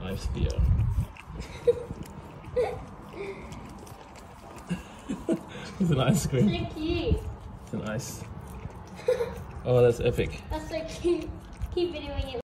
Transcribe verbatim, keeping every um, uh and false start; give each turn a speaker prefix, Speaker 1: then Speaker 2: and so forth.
Speaker 1: ice beer. It's an ice cream.
Speaker 2: So cute.
Speaker 1: It's an ice. Oh, that's epic.
Speaker 2: That's so cute. Keep videoing it.